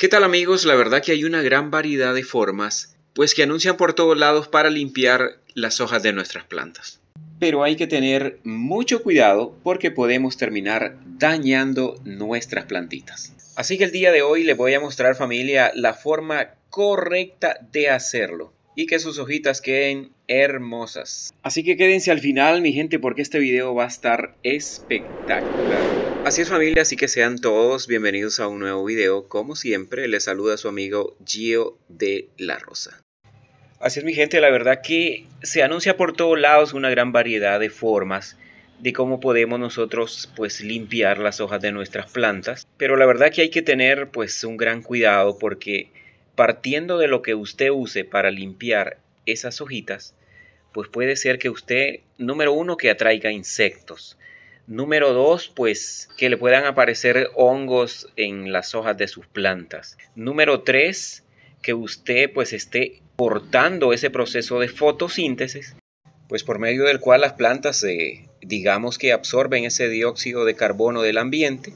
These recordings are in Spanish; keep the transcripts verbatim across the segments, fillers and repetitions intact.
¿Qué tal amigos? La verdad que hay una gran variedad de formas, pues que anuncian por todos lados para limpiar las hojas de nuestras plantas. Pero hay que tener mucho cuidado porque podemos terminar dañando nuestras plantitas. Así que el día de hoy les voy a mostrar, familia, la forma correcta de hacerlo y que sus hojitas queden hermosas. Así que quédense al final, mi gente, porque este video va a estar espectacular. Así es, familia, así que sean todos bienvenidos a un nuevo video. Como siempre, les saluda su amigo Gio de la Rosa. Así es, mi gente, la verdad que se anuncia por todos lados una gran variedad de formas de cómo podemos nosotros pues limpiar las hojas de nuestras plantas. Pero la verdad que hay que tener pues un gran cuidado porque partiendo de lo que usted use para limpiar esas hojitas, pues puede ser que usted, número uno, que atraiga insectos. Número dos, pues que le puedan aparecer hongos en las hojas de sus plantas. Número tres, que usted pues esté cortando ese proceso de fotosíntesis, pues por medio del cual las plantas eh, digamos que absorben ese dióxido de carbono del ambiente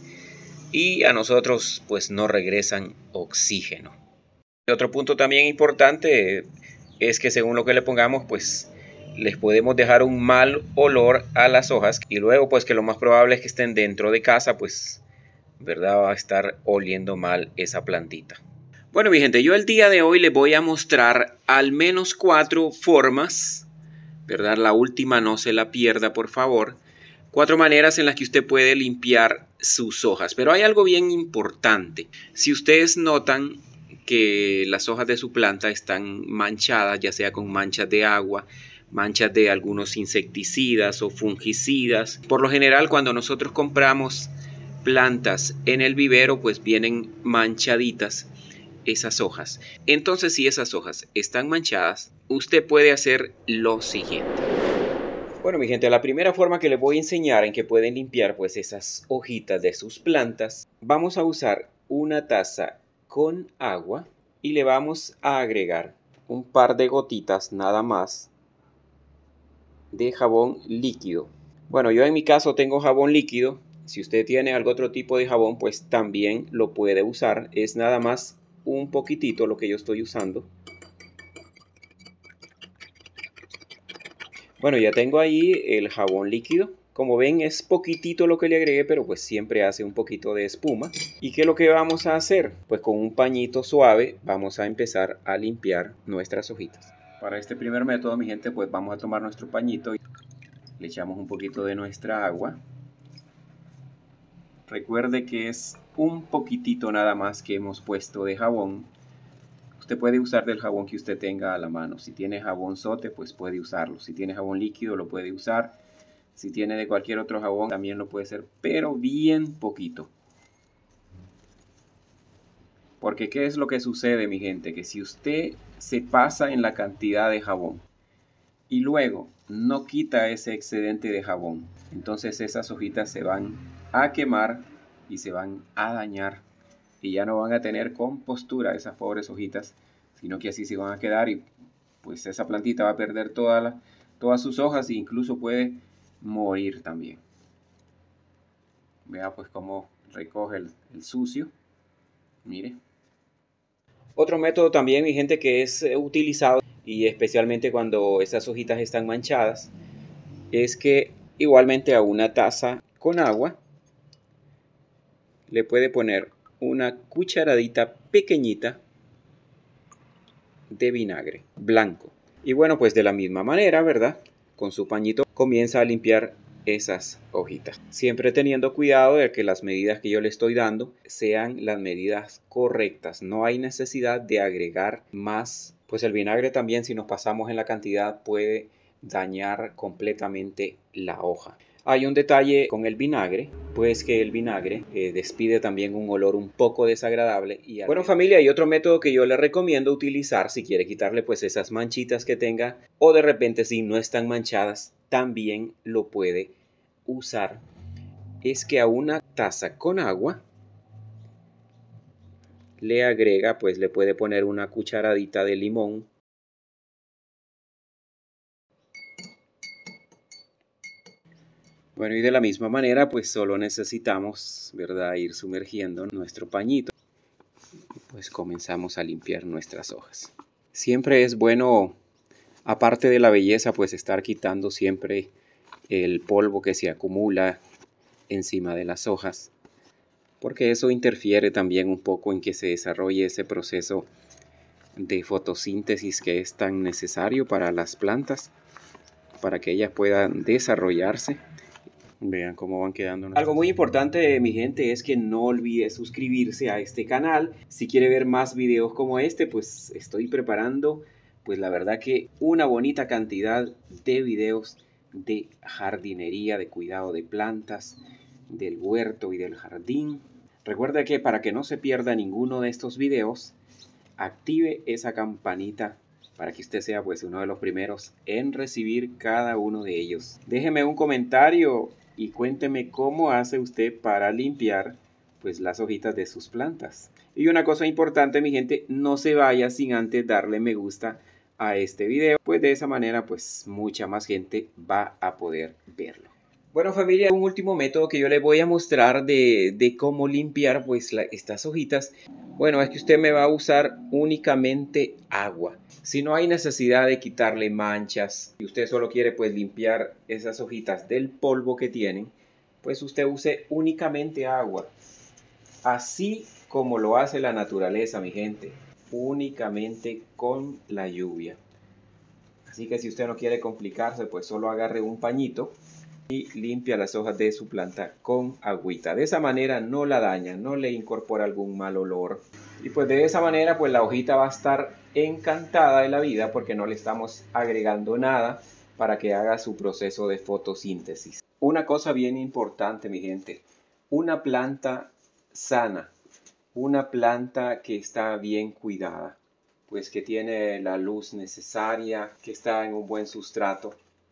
y a nosotros pues no regresan oxígeno. Y otro punto también importante eh, es que según lo que le pongamos pues les podemos dejar un mal olor a las hojas y luego pues que lo más probable es que estén dentro de casa, pues verdad va a estar oliendo mal esa plantita. Bueno, mi gente, yo el día de hoy les voy a mostrar al menos cuatro formas, verdad, la última no se la pierda por favor, cuatro maneras en las que usted puede limpiar sus hojas. Pero hay algo bien importante. Si ustedes notan que las hojas de su planta están manchadas, ya sea con manchas de agua, manchas de algunos insecticidas o fungicidas. Por lo general, cuando nosotros compramos plantas en el vivero, pues vienen manchaditas esas hojas. Entonces, si esas hojas están manchadas, usted puede hacer lo siguiente. Bueno, mi gente, la primera forma que les voy a enseñar en que pueden limpiar pues esas hojitas de sus plantas, vamos a usar una taza con agua y le vamos a agregar un par de gotitas nada más de jabón líquido. Bueno, yo en mi caso tengo jabón líquido. Si usted tiene algún otro tipo de jabón, pues también lo puede usar. Es nada más un poquitito lo que yo estoy usando. Bueno, ya tengo ahí el jabón líquido. Como ven, es poquitito lo que le agregué, pero pues siempre hace un poquito de espuma. ¿Y qué es lo que vamos a hacer? Pues con un pañito suave vamos a empezar a limpiar nuestras hojitas. Para este primer método, mi gente, pues vamos a tomar nuestro pañito y le echamos un poquito de nuestra agua. Recuerde que es un poquitito nada más que hemos puesto de jabón. Usted puede usar del jabón que usted tenga a la mano. Si tiene jabón sote, pues puede usarlo. Si tiene jabón líquido, lo puede usar. Si tiene de cualquier otro jabón, también lo puede hacer, pero bien poquito. Porque ¿qué es lo que sucede, mi gente? Que si usted se pasa en la cantidad de jabón y luego no quita ese excedente de jabón, entonces esas hojitas se van a quemar y se van a dañar y ya no van a tener compostura esas pobres hojitas, sino que así se van a quedar y pues esa plantita va a perder toda la, todas sus hojas e incluso puede morir también. Vea pues cómo recoge el, el sucio. Mire. Otro método también, mi gente, que es utilizado y especialmente cuando esas hojitas están manchadas, es que igualmente a una taza con agua le puede poner una cucharadita pequeñita de vinagre blanco. Y bueno, pues de la misma manera, ¿verdad? Con su pañito comienza a limpiar esas hojitas. Siempre teniendo cuidado de que las medidas que yo le estoy dando sean las medidas correctas. No hay necesidad de agregar más. Pues el vinagre también, si nos pasamos en la cantidad, puede dañar completamente la hoja. Hay un detalle con el vinagre, pues que el vinagre eh, despide también un olor un poco desagradable. Y bueno, familia, hay otro método que yo le recomiendo utilizar si quiere quitarle pues esas manchitas que tenga o de repente si no están manchadas, también lo puede usar. Es que a una taza con agua le agrega, pues le puede poner una cucharadita de limón. Bueno, y de la misma manera, pues solo necesitamos, ¿verdad?, ir sumergiendo nuestro pañito. pues comenzamos a limpiar nuestras hojas. Siempre es bueno, aparte de la belleza, pues estar quitando siempre el polvo que se acumula encima de las hojas, porque eso interfiere también un poco en que se desarrolle ese proceso de fotosíntesis que es tan necesario para las plantas, para que ellas puedan desarrollarse. Vean cómo van quedando. Algo muy importante, mi gente, es que no olvide suscribirse a este canal. Si quiere ver más videos como este, pues estoy preparando, pues la verdad que una bonita cantidad de videos de jardinería, de cuidado de plantas, del huerto y del jardín. Recuerda que para que no se pierda ninguno de estos videos, active esa campanita para que usted sea pues uno de los primeros en recibir cada uno de ellos. Déjeme un comentario y cuénteme cómo hace usted para limpiar pues las hojitas de sus plantas. Y una cosa importante, mi gente, no se vaya sin antes darle me gusta a este video, pues de esa manera pues mucha más gente va a poder verlo. Bueno, familia, un último método que yo les voy a mostrar de, de cómo limpiar pues la, estas hojitas. Bueno, es que usted me va a usar únicamente agua. Si no hay necesidad de quitarle manchas y usted solo quiere pues limpiar esas hojitas del polvo que tienen, pues usted use únicamente agua. Así como lo hace la naturaleza, mi gente, únicamente con la lluvia. Así que si usted no quiere complicarse, pues solo agarre un pañito y limpia las hojas de su planta con agüita. De esa manera no la daña, no le incorpora algún mal olor. Y pues de esa manera pues la hojita va a estar encantada de la vida porque no le estamos agregando nada para que haga su proceso de fotosíntesis. Una cosa bien importante, mi gente, una planta sana, una planta que está bien cuidada, pues que tiene la luz necesaria, que está en un buen sustrato,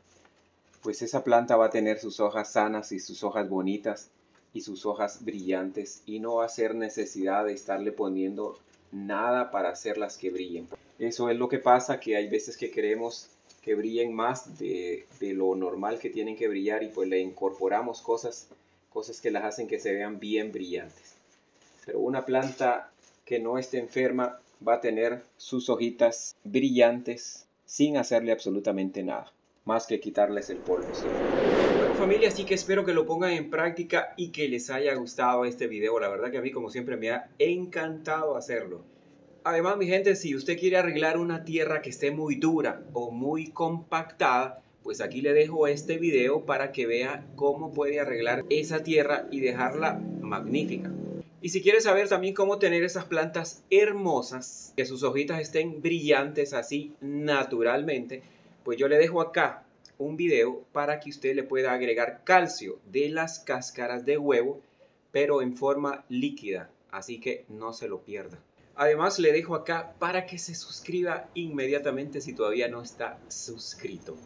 pues esa planta va a tener sus hojas sanas y sus hojas bonitas y sus hojas brillantes y no va a ser necesidad de estarle poniendo nada para hacerlas que brillen. Eso es lo que pasa, que hay veces que queremos que brillen más de, de lo normal que tienen que brillar y pues le incorporamos cosas, cosas que las hacen que se vean bien brillantes. Pero una planta que no esté enferma va a tener sus hojitas brillantes sin hacerle absolutamente nada, más que quitarles el polvo. ¿Sí? Bueno, familia, así que espero que lo pongan en práctica y que les haya gustado este video. La verdad que a mí, como siempre, me ha encantado hacerlo. Además, mi gente, si usted quiere arreglar una tierra que esté muy dura o muy compactada, pues aquí le dejo este video para que vea cómo puede arreglar esa tierra y dejarla magnífica. Y si quiere saber también cómo tener esas plantas hermosas, que sus hojitas estén brillantes así naturalmente, pues yo le dejo acá un video para que usted le pueda agregar calcio de las cáscaras de huevo, pero en forma líquida, así que no se lo pierda. Además le dejo acá para que se suscriba inmediatamente si todavía no está suscrito.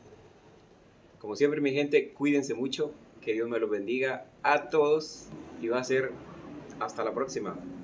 Como siempre, mi gente, cuídense mucho, que Dios me los bendiga a todos y va a ser hasta la próxima.